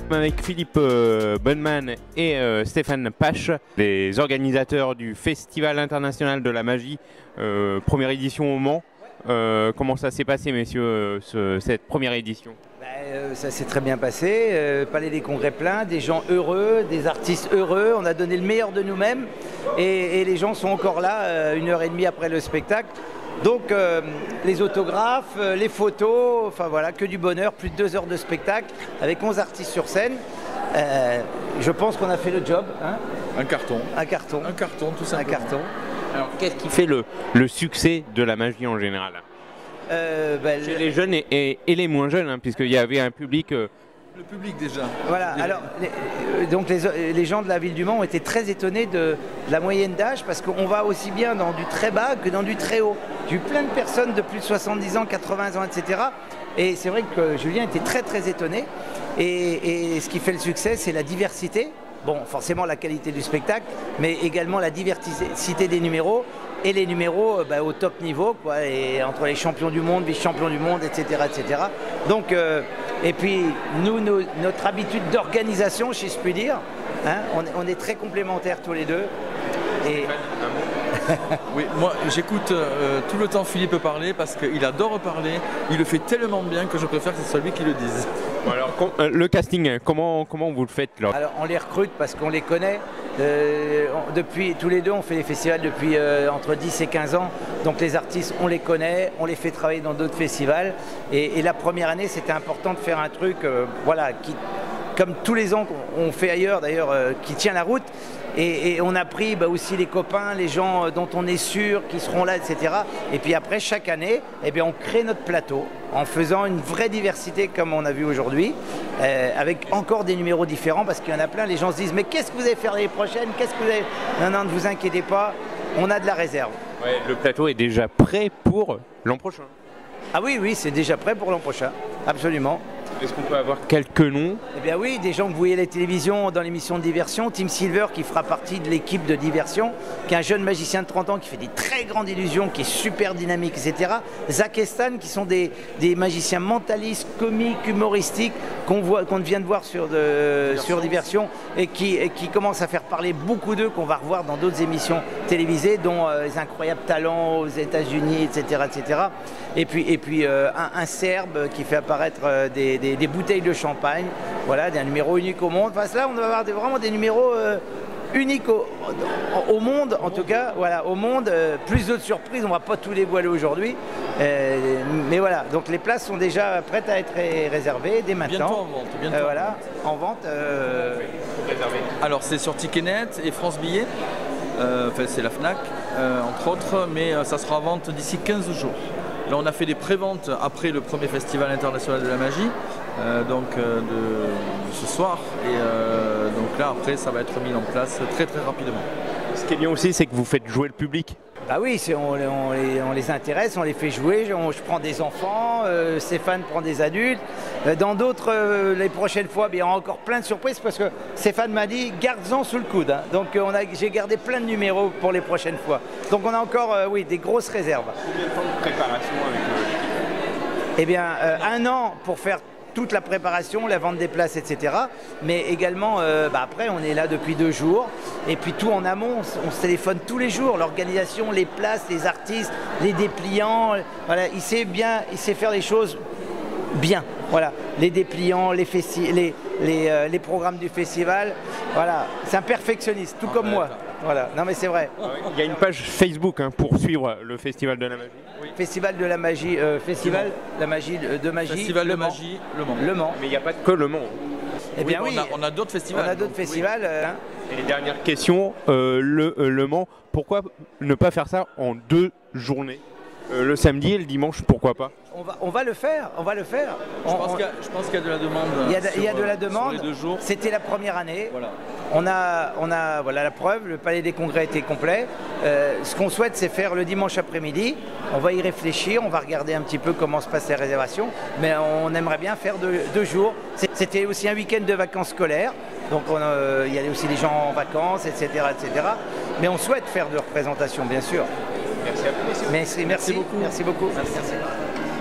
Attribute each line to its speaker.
Speaker 1: Avec Philippe Bonneman et Stéphane Pache, les organisateurs du Festival international de la magie, première édition au Mans. Comment ça s'est passé, messieurs, cette première édition?
Speaker 2: Ça s'est très bien passé, Palais des Congrès plein, des gens heureux, des artistes heureux, on a donné le meilleur de nous-mêmes et les gens sont encore là 1h30 après le spectacle. Donc les autographes, les photos, enfin voilà, que du bonheur, plus de 2 heures de spectacle avec 11 artistes sur scène. Je pense qu'on a fait le job. Hein.
Speaker 3: Un carton.
Speaker 2: Un carton.
Speaker 3: Un carton, tout simplement.
Speaker 2: Un carton.
Speaker 1: Alors qu'est-ce qui fait le succès de la magie en général chez les jeunes et les moins jeunes, hein, puisqu'il y avait un public...
Speaker 3: Le public déjà.
Speaker 2: Voilà, alors donc les gens de la ville du Mans ont été très étonnés de la moyenne d'âge parce qu'on va aussi bien dans du très bas que dans du très haut. J'ai eu plein de personnes de plus de 70 ans, 80 ans, etc. Et c'est vrai que Julien était très très étonné. Et ce qui fait le succès, c'est la diversité. Bon, forcément la qualité du spectacle, mais également la diversité des numéros. Et les numéros au top niveau, quoi, et entre les champions du monde, vice-champions du monde, etc. etc. Donc, et puis, nous, notre habitude d'organisation, si je puis dire, hein, on est très complémentaires tous les deux. Et...
Speaker 3: Oui, moi j'écoute tout le temps Philippe parler parce qu'il adore parler, il le fait tellement bien que je préfère que ce soit lui qui le dise.
Speaker 1: Bon, alors, le casting, comment vous le faites là?
Speaker 2: Alors on les recrute parce qu'on les connaît. Depuis tous les deux, on fait les festivals depuis entre 10 et 15 ans. Donc les artistes, on les connaît, on les fait travailler dans d'autres festivals. Et la première année, c'était important de faire un truc, voilà, qui, comme tous les ans qu'on fait ailleurs d'ailleurs, qui tient la route. Et on a pris aussi les copains, les gens dont on est sûr qui seront là, etc. Et puis après, chaque année, eh bien, on crée notre plateau en faisant une vraie diversité comme on a vu aujourd'hui, avec encore des numéros différents parce qu'il y en a plein. Les gens se disent « Mais qu'est-ce que vous allez faire l'année prochaine? Qu'est-ce que vous allez... » Non, non, ne vous inquiétez pas, on a de la réserve.
Speaker 1: Ouais, le plateau est déjà prêt pour l'an prochain.
Speaker 2: Ah oui, oui, c'est déjà prêt pour l'an prochain, absolument.
Speaker 1: Est-ce qu'on peut avoir quelques noms?
Speaker 2: Eh bien oui, des gens que vous voyez à la télévision dans l'émission de diversion. Tim Silver qui fera partie de l'équipe de diversion, qui est un jeune magicien de 30 ans qui fait des très grandes illusions, qui est super dynamique, etc. Zach et Stan qui sont des magiciens mentalistes, comiques, humoristiques qu'on vient de voir sur diversion et qui commencent à faire parler beaucoup d'eux, qu'on va revoir dans d'autres émissions télévisées, dont les incroyables talents aux États-Unis, etc., etc. Et puis un Serbe qui fait apparaître des bouteilles de champagne, voilà, un numéro unique au monde. Enfin, là, on va avoir vraiment des numéros uniques au monde, en tout cas, voilà, au monde. Plus d'autres surprises, on ne va pas tous les voiler aujourd'hui. Mais voilà, donc les places sont déjà prêtes à être réservées dès maintenant.
Speaker 3: Bientôt en vente, bientôt.
Speaker 2: Voilà, en vente.
Speaker 3: Alors, c'est sur Ticketnet et France Billets. Enfin, c'est la FNAC, entre autres, mais ça sera en vente d'ici 15 jours. Là, on a fait des préventes après le premier festival international de la magie, de ce soir. Et donc là, après, ça va être mis en place très très rapidement.
Speaker 1: Ce qui est bien aussi, c'est que vous faites jouer le public.
Speaker 2: Bah oui, on les intéresse, on les fait jouer, je prends des enfants, Stéphane prend des adultes. Dans d'autres, les prochaines fois, il y aura encore plein de surprises parce que Stéphane m'a dit garde-en sous le coude. Hein. Donc j'ai gardé plein de numéros pour les prochaines fois. Donc on a encore oui, des grosses réserves.
Speaker 1: Combien de temps de préparation avec l'équipe?
Speaker 2: Eh bien, 1 an pour faire toute la préparation, la vente des places, etc. Mais également, après, on est là depuis 2 jours. Et puis tout en amont, on se téléphone tous les jours. L'organisation, les places, les artistes, les dépliants. Voilà, il sait faire les choses bien. Voilà, les dépliants, les programmes du festival. Voilà, c'est un perfectionniste, tout comme moi. Voilà, non mais c'est vrai.
Speaker 1: Il y a une page Facebook pour suivre le Festival de la magie.
Speaker 2: Oui. Festival de la magie, Festival de la magie,
Speaker 3: Festival de magie, Le Mans.
Speaker 1: Mais il n'y a pas que Le Mans.
Speaker 2: Eh bien oui,
Speaker 3: on a d'autres festivals.
Speaker 2: On a d'autres festivals.
Speaker 1: Et dernière question, le Mans, pourquoi ne pas faire ça en 2 journées? Le samedi et le dimanche, pourquoi pas?
Speaker 2: On va le faire, on va le faire.
Speaker 3: Je pense qu'il y a de la demande.
Speaker 2: Il y a de la demande.
Speaker 3: Sur les 2 jours.
Speaker 2: C'était la première année.
Speaker 3: Voilà.
Speaker 2: On a voilà la preuve, le palais des congrès était complet. Ce qu'on souhaite, c'est faire le dimanche après-midi. On va y réfléchir, on va regarder un petit peu comment se passent les réservations. Mais on aimerait bien faire 2 jours. C'était aussi un week-end de vacances scolaires. Donc il y a aussi des gens en vacances, etc., etc. Mais on souhaite faire de représentation, bien sûr.
Speaker 1: Merci à vous, messieurs.
Speaker 2: Merci beaucoup. Merci beaucoup. Merci.